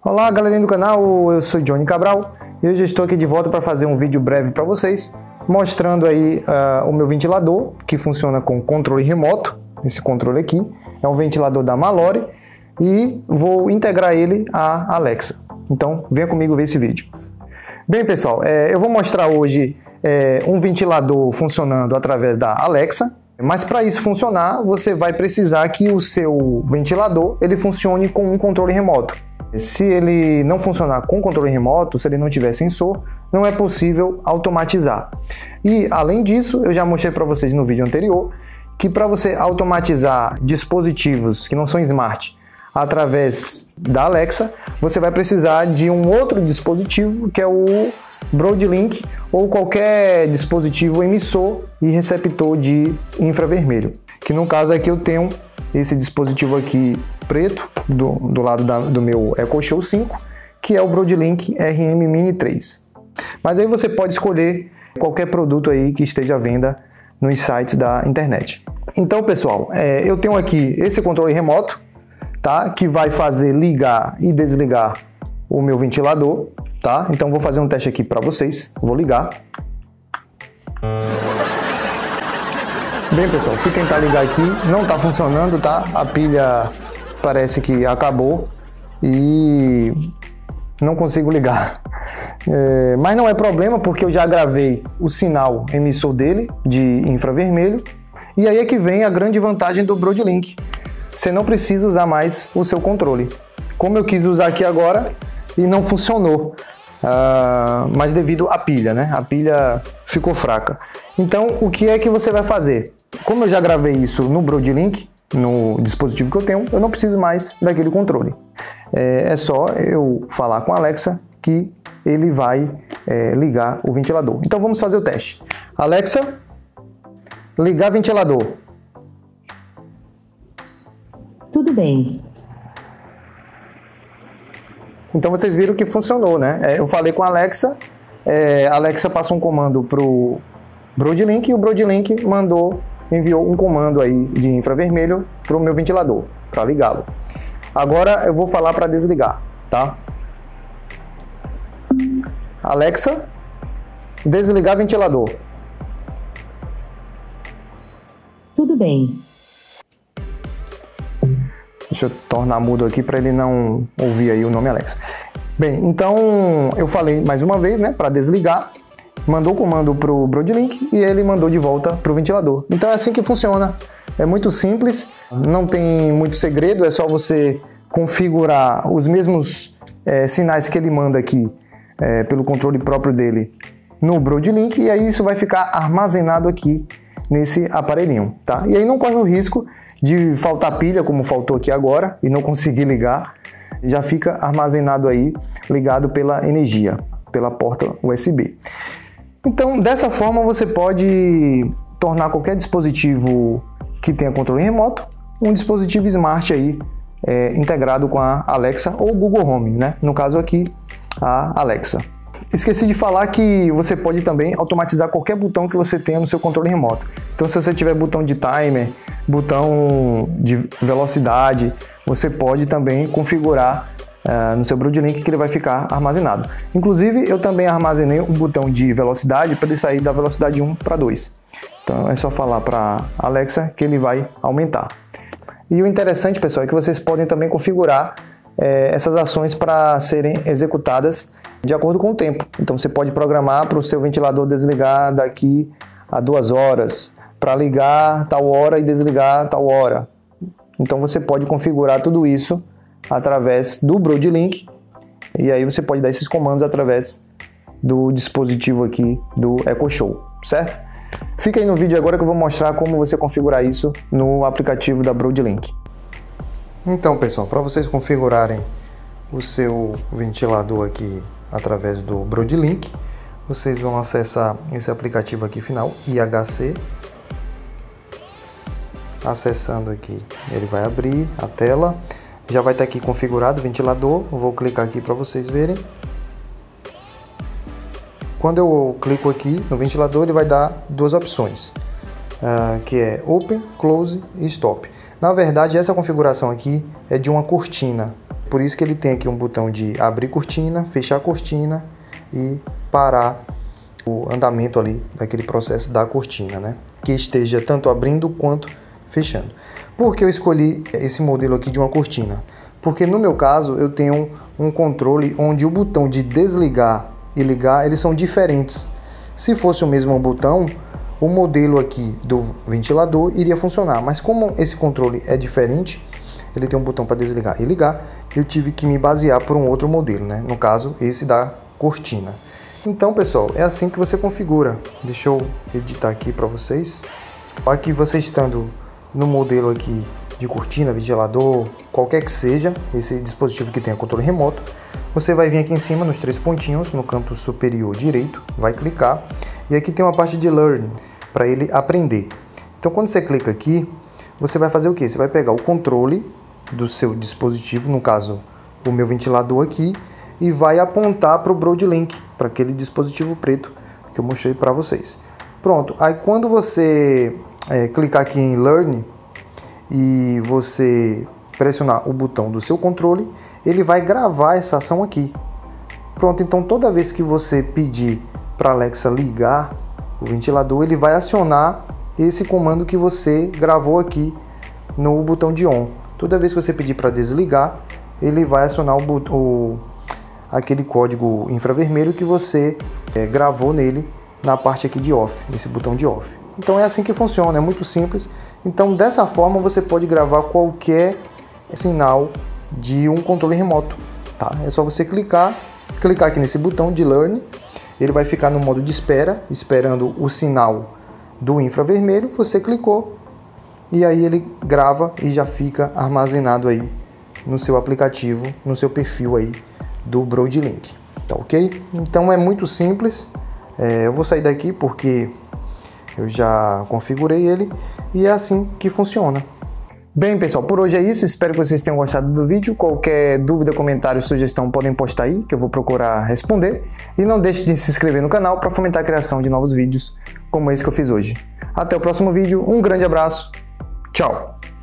Olá galerinha do canal, eu sou Johnny Cabral e hoje eu estou aqui de volta para fazer um vídeo breve para vocês, mostrando aí o meu ventilador, que funciona com controle remoto. Esse controle aqui é um ventilador da Mallory e vou integrar ele à Alexa. Então venha comigo ver esse vídeo. Bem pessoal, eu vou mostrar hoje um ventilador funcionando através da Alexa, mas para isso funcionar você vai precisar que o seu ventilador ele funcione com um controle remoto. Se ele não funcionar com controle remoto, se ele não tiver sensor, não é possível automatizar. E além disso, eu já mostrei para vocês no vídeo anterior que para você automatizar dispositivos que não são smart através da Alexa, você vai precisar de um outro dispositivo que é o Broadlink ou qualquer dispositivo emissor e receptor de infravermelho. Que no caso aqui eu tenho esse dispositivo aqui preto do lado do meu EcoShow 5, que é o Broadlink RM Mini 3. Mas aí você pode escolher qualquer produto aí que esteja à venda nos sites da internet. Então pessoal, eu tenho aqui esse controle remoto, tá? Que vai fazer ligar e desligar o meu ventilador, tá? Então vou fazer um teste aqui para vocês. Vou ligar. Bem pessoal, fui tentar ligar aqui, não está funcionando, tá? A pilha parece que acabou e não consigo ligar. Mas não é problema porque eu já gravei o sinal emissor dele de infravermelho. E aí é que vem a grande vantagem do Broadlink. Você não precisa usar mais o seu controle. Como eu quis usar aqui agora e não funcionou. Mas devido à pilha, né? A pilha ficou fraca. Então, o que é que você vai fazer? Como eu já gravei isso no Broadlink, no dispositivo que eu tenho, eu não preciso mais daquele controle. É só eu falar com a Alexa que ele vai ligar o ventilador. Então, vamos fazer o teste. Alexa, ligar ventilador. Tudo bem. Então vocês viram que funcionou, né? Eu falei com a Alexa, a Alexa passou um comando para o Broadlink e o Broadlink enviou um comando aí de infravermelho para o meu ventilador, para ligá-lo. Agora eu vou falar para desligar, tá? Alexa, desligar ventilador. Tudo bem. Deixa eu tornar mudo aqui para ele não ouvir aí o nome Alexa. Bem, então eu falei mais uma vez, né, para desligar, mandou o comando para o Broadlink e ele mandou de volta para o ventilador. Então é assim que funciona. É muito simples, não tem muito segredo, é só você configurar os mesmos sinais que ele manda aqui pelo controle próprio dele no Broadlink e aí isso vai ficar armazenado aqui nesse aparelhinho, tá? E aí não corre o risco de faltar pilha, como faltou aqui agora, e não conseguir ligar, já fica armazenado aí, ligado pela energia, pela porta USB. Então, dessa forma, você pode tornar qualquer dispositivo que tenha controle remoto um dispositivo smart aí, integrado com a Alexa ou Google Home, né? No caso aqui, a Alexa. Esqueci de falar que você pode também automatizar qualquer botão que você tenha no seu controle remoto. Então, se você tiver botão de timer, botão de velocidade, você pode também configurar no seu Broadlink que ele vai ficar armazenado. Inclusive, eu também armazenei um botão de velocidade para ele sair da velocidade 1 para 2. Então, é só falar para a Alexa que ele vai aumentar. E o interessante, pessoal, é que vocês podem também configurar essas ações para serem executadas de acordo com o tempo. Então você pode programar para o seu ventilador desligar daqui a 2 horas, para ligar tal hora e desligar tal hora. Então você pode configurar tudo isso através do Broadlink e aí você pode dar esses comandos através do dispositivo aqui do EcoShow, certo? Fica aí no vídeo agora que eu vou mostrar como você configurar isso no aplicativo da Broadlink. Então pessoal, para vocês configurarem o seu ventilador aqui através do Broadlink, vocês vão acessar esse aplicativo aqui final, IHC. Acessando aqui, ele vai abrir a tela, já vai estar aqui configurado o ventilador. Eu vou clicar aqui para vocês verem. Quando eu clico aqui no ventilador, ele vai dar duas opções, que é Open, Close e Stop. Na verdade, essa configuração aqui é de uma cortina, Por isso que ele tem aqui um botão de abrir cortina, fechar cortina e parar o andamento ali daquele processo da cortina, né? Que esteja tanto abrindo quanto fechando. Por que eu escolhi esse modelo aqui de uma cortina? Porque no meu caso eu tenho um controle onde o botão de desligar e ligar, eles são diferentes. Se fosse o mesmo botão, o modelo aqui do ventilador iria funcionar, mas como esse controle é diferente, ele tem um botão para desligar e ligar, eu tive que me basear por um outro modelo, né? No caso, esse da cortina. Então, pessoal, é assim que você configura. Deixa eu editar aqui para vocês. Aqui você estando no modelo aqui de cortina, ventilador, qualquer que seja, esse dispositivo que tenha controle remoto, você vai vir aqui em cima nos 3 pontinhos, no canto superior direito, vai clicar, e aqui tem uma parte de Learn, para ele aprender. Então, quando você clica aqui, você vai fazer o que? Você vai pegar o controle do seu dispositivo, no caso, o meu ventilador aqui, e vai apontar para o BroadLink, para aquele dispositivo preto que eu mostrei para vocês. Pronto, aí quando você clicar aqui em Learn e você pressionar o botão do seu controle, ele vai gravar essa ação aqui. Pronto, então toda vez que você pedir para a Alexa ligar o ventilador, ele vai acionar esse comando que você gravou aqui no botão de on. Toda vez que você pedir para desligar, ele vai acionar aquele código infravermelho que você gravou nele na parte aqui de off, nesse botão de off. Então é assim que funciona, é muito simples. Então dessa forma você pode gravar qualquer sinal de um controle remoto, tá? É só você clicar aqui nesse botão de Learn, ele vai ficar no modo de espera, esperando o sinal do infravermelho, você clicou e aí ele grava e já fica armazenado aí no seu aplicativo, no seu perfil aí do BroadLink, tá ok? Então é muito simples. Eu vou sair daqui porque eu já configurei ele e é assim que funciona. Bem, pessoal, por hoje é isso. Espero que vocês tenham gostado do vídeo. Qualquer dúvida, comentário, sugestão, podem postar aí, que eu vou procurar responder. E não deixe de se inscrever no canal para fomentar a criação de novos vídeos como esse que eu fiz hoje. Até o próximo vídeo. Um grande abraço. Tchau!